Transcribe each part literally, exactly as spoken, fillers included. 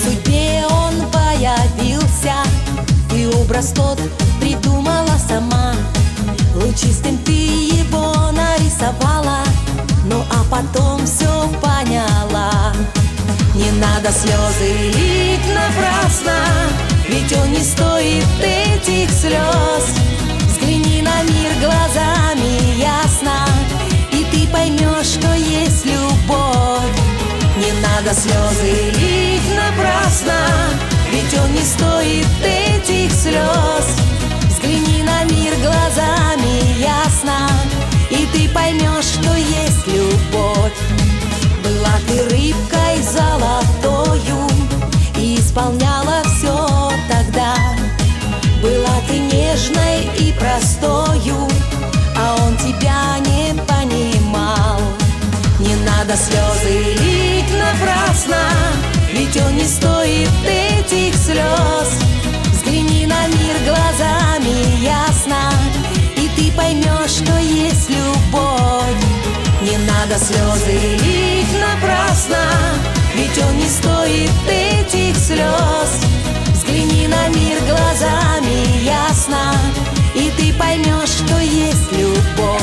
судьбе он появился, и образ тот придумала сама. Лучистым ты его нарисовала, ну а потом все поняла. Не надо слезы лить напрасно, ведь он не стоит этих слез. Взгляни на мир глазами ясно, и ты поймешь, что есть любовь. Не надо слезы лить напрасно, ведь он не стоит этих слез. Взгляни на мир глазами ясно, и ты поймешь, что есть любовь. Была ты рыбкой золотою и исполняла все тогда. Была ты нежной и простою, а он тебя не понимал. Не надо слезы лить напрасно, ведь он не стоит этих слез. Взгляни на мир глазами ясно, и ты поймешь, что есть любовь. Не надо слезы лить напрасно, ведь он не стоит этих слез. Взгляни на мир глазами ясно, и ты поймешь, что есть любовь.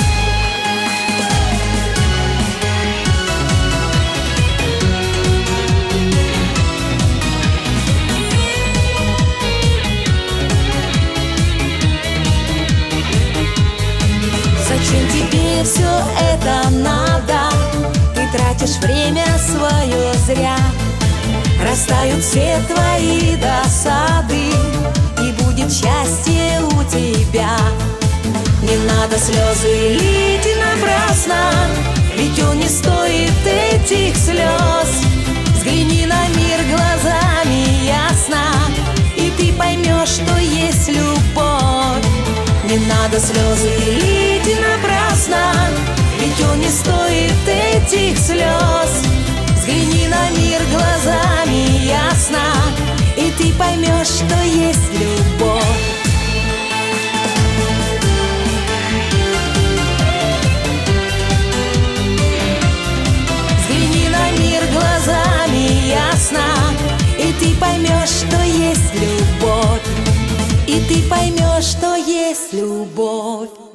Зачем тебе все это надо? Ты тратишь время свое зря. Растают все твои досады, и будет счастье у тебя. Не надо слезы лить напрасно, ведь он не стоит этих слез. Взгляни на мир глазами ясно, и ты поймешь, что есть любовь. Не надо слезы лить напрасно, ведь он не стоит этих слез. Взгляни на мир глазами ясно, и ты поймешь, что есть любовь. Взгляни на мир глазами ясно, и ты поймешь, что есть любовь. И ты поймешь, что есть любовь.